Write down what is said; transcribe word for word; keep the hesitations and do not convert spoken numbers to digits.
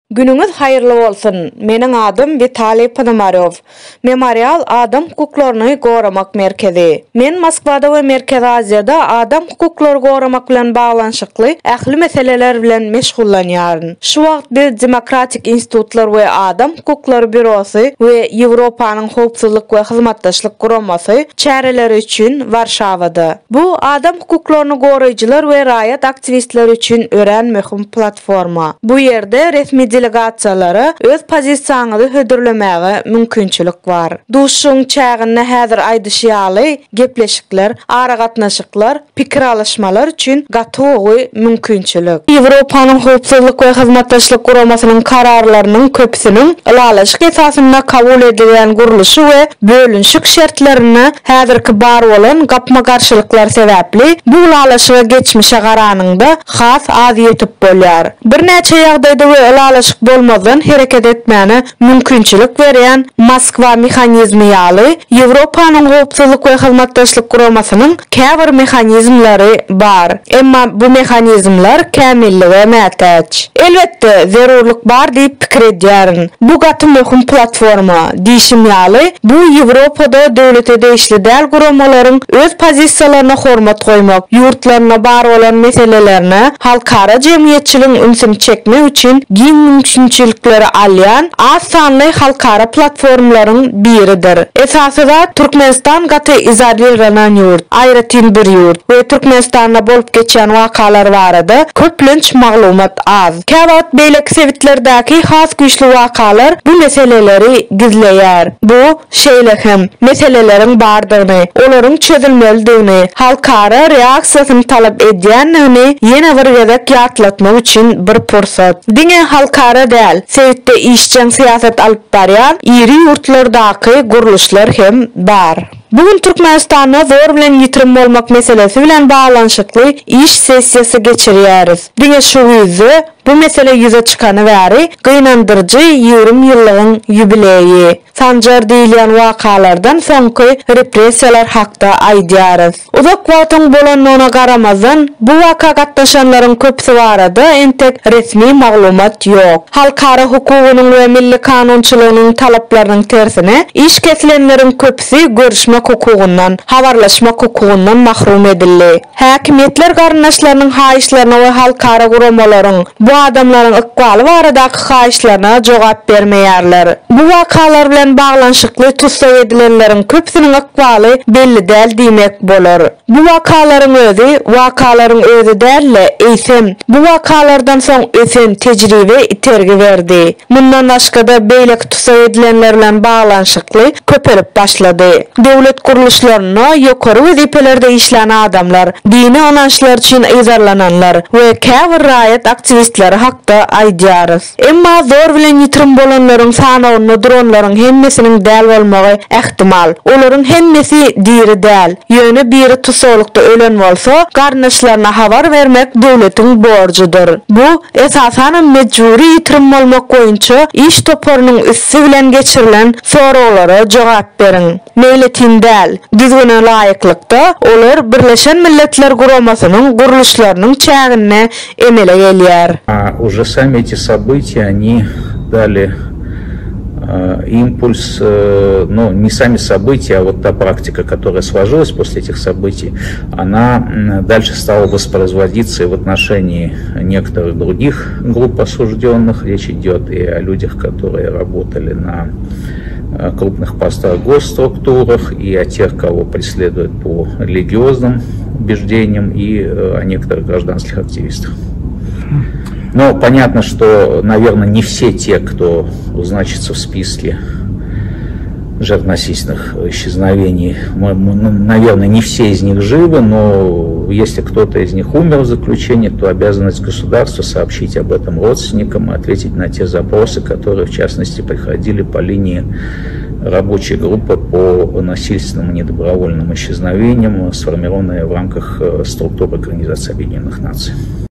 Günüňiz haýyrly bolsun. Meniň adym Vitaliy Ponomaryov. Memorial Adam hukuklaryny goramak merkezi. Men Moskwada we Merkezi Aziýada adam hukuklary goramak bilen baglanşykly ähli meseleler bilen meşgullanýaryn. Şu wagt biz Demokratik Institutlar we Adam Hukuklary Bürosy we Ýewropanyň howpsuzlyk we hyzmatdaşlyk guramasy çäreleri üçin Warşawada. Bu adam hukuklaryny goraýjylar we raýat aktivistleri üçin ören möhüm platforma. Bu ýerde resmi delegatsiýalary öz pozisiýasyny hödürlemäge mümkinçilik bar. Duşuň çägyny häzir aýdyşýaly gepleşikler, ara gatnaşyklar, pikir alışmalar üçin gatywy mümkinçilik. Ýewropanyň howpsuzlyk we hyzmatdaşlyk guramasynyň kararlarynyň köpsiniň ulalyşyk esasyna kabul edilen guruluşy we bölünşik şertlerini häzirki bar bolan gapma garşylyklar sebäpli bu ulalyşyga geçmişe garanyňda has az ýetip bolýar. Bir näçe ýagdaýda we ulalyşyk bolmadan hereket etmäne mümkinçilik berýän Moskwa mexanizmi ýaly Ýewropanyň howpsuzlyk we hyzmatdaşlyk guramasynyň käbir mexanizmlary bar. Emma bu mexanizmlar kämilli we mätäç. Elbetde zerurlyk bar diýip pikir edýärin. Bu gaty möhüm platforma diýişim ýaly bu Ýewropada döwlete değişli däl guramalaryň öz pozisiýalaryna hormat goýmak, ýurtlaryna bar bolan meselelerine halkara jemgyýetçiligiň ünsini çekmek üçin giň mümkinçilikleri alýan az sanly halkara platformalaryň biridir. Esasyda Türkmenistan gaty izoleranan ýurt, aýratyn bir ýurt we Türkmenistanda bolup geçen wakalar barada köplenç maglumat az. Käwagt beýleki sevitlerdäki has güýçli wakalar bu meseleleri gizleýär. Bu şeýle hem meseleleriň bardygyny, olaryň çözülmelidigini, halkara reaksiýasyny talap edýändigini ýene bir gezek ýatlatmak üçin bir pursat. Diňe halkara däl, sevitde işçiň siýasat alyp barýan iri ýurtlardaky guruluşlar hem bar. Bugün Türkmenistanda zor bilen ýitirim bolmak meselesi bilen baglanşykly iş sessiýasy geçirýäris. Diňe şu ýüzü bu mesele ýüze çykany bäri gynandyrjy ýigrim ýyllygyň ýubileýi. Sanjar diýilen wakalardan soňky repressiýalar hakda aýdýarys. Uzak wagtyň bolanyna garamazdan bu waka gatnaşanlaryň köpsi barada entek resmi maglumat ýok. Halkara hukugynyň we milli kanunçylygynyň talaplarynyň tersine iş kesilenleriň köpsi görüşmek hukugundan, habarlaşmak hukugundan mahrum edildi. Häkimetler garnaşlarynyň haýyşlaryna we halkara guramalaryň bu adamlaryň ykbaly baradaky haýyşlaryna jogap bermeýärler. Bu wakalar bilen baglanşykly tutsak edilenleriň köpsiniň ykbaly belli däl diýmek bolar. Bu wakalaryň özi, wakalaryň özi däl, eýsem bu wakalardan soň ösen tejribe itergi berdi. Mundan başga-da beýleki tutsak edilenler bilen baglanşykly köperip başlady. Döwlet guruluşlaryna ýokary wezipelerde işlän adamlar, dini onançlar üçin ýazarlananlar we käbir raýat aktivistleri hakda aýdýarys. Emma zor bilen ýitirim bolanlaryň sanawyny dronlaryň hemmesiniň däl bolmagy ähtimal. Olaryň hemmesi diri däl. Ýöne biri tusaklykda ölen bolsa, garnaşlaryna habar bermek döwletiň borjydyr. Bu esasan mejburi ýitirim bolmak boýunça iş toparynyň üstü bilen geçirilen sorawlara jogap beriň. Meýletin däl, düzgüne laýyklykda olar Birleşen Milletler Guramasynyň guruluşlarynyň çägine emele gelýär. Уже сами эти события, они дали импульс, ну, не сами события, а вот та практика, которая сложилась после этих событий, она дальше стала воспроизводиться и в отношении некоторых других групп осужденных. Речь идет и о людях, которые работали на крупных постах в госструктурах, и о тех, кого преследуют по религиозным убеждениям, и о некоторых гражданских активистах. Но понятно, что, наверное, не все те, кто значится в списке жертв насильственных исчезновений, мы, мы, наверное, не все из них живы, но если кто-то из них умер в заключении, то обязанность государства сообщить об этом родственникам и ответить на те запросы, которые, в частности, приходили по линии рабочей группы по насильственным и недобровольным исчезновениям, сформированной в рамках структуры Организации Объединенных Наций.